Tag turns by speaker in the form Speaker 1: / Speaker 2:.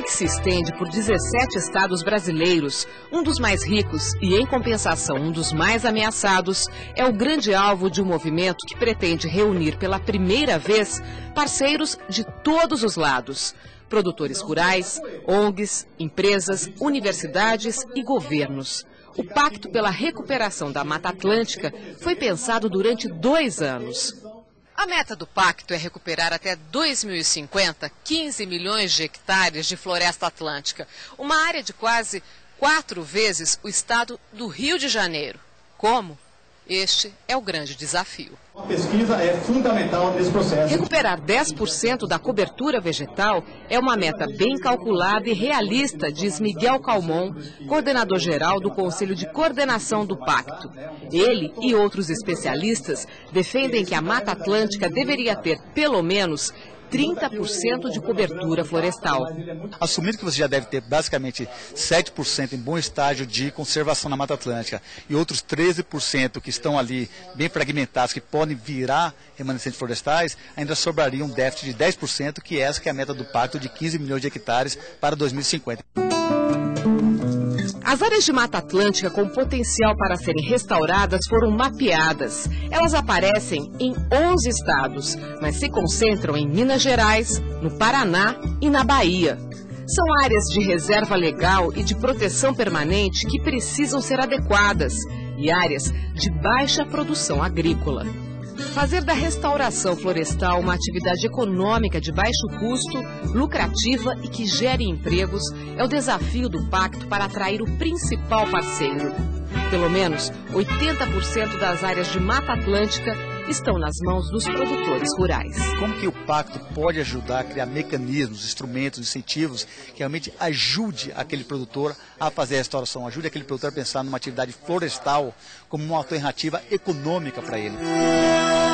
Speaker 1: que se estende por 17 estados brasileiros, um dos mais ricos e, em compensação, um dos mais ameaçados, é o grande alvo de um movimento que pretende reunir pela primeira vez parceiros de todos os lados. Produtores rurais, ONGs, empresas, universidades e governos. O Pacto pela Recuperação da Mata Atlântica foi pensado durante 2 anos. A meta do pacto é recuperar até 2050 15 milhões de hectares de floresta atlântica, uma área de quase 4 vezes o estado do Rio de Janeiro. Como? Este é o grande desafio.
Speaker 2: A pesquisa é fundamental nesse processo.
Speaker 1: Recuperar 10% da cobertura vegetal é uma meta bem calculada e realista, diz Miguel Calmon, coordenador-geral do Conselho de Coordenação do Pacto. Ele e outros especialistas defendem que a Mata Atlântica deveria ter, pelo menos, 30% de cobertura florestal.
Speaker 3: Assumindo que você já deve ter basicamente 7% em bom estágio de conservação na Mata Atlântica e outros 13% que estão ali bem fragmentados, que podem virar remanescentes florestais, ainda sobraria um déficit de 10%, que é a meta do pacto de 15 milhões de hectares para 2050.
Speaker 1: As áreas de Mata Atlântica com potencial para serem restauradas foram mapeadas. Elas aparecem em 11 estados, mas se concentram em Minas Gerais, no Paraná e na Bahia. São áreas de reserva legal e de proteção permanente que precisam ser adequadas e áreas de baixa produção agrícola. Fazer da restauração florestal uma atividade econômica de baixo custo, lucrativa e que gere empregos é o desafio do pacto para atrair o principal parceiro. Pelo menos 80% das áreas de Mata Atlântica estão nas mãos dos produtores rurais.
Speaker 3: Como que o pacto pode ajudar a criar mecanismos, instrumentos, incentivos que realmente ajude aquele produtor a fazer a restauração, ajude aquele produtor a pensar numa atividade florestal como uma alternativa econômica para ele?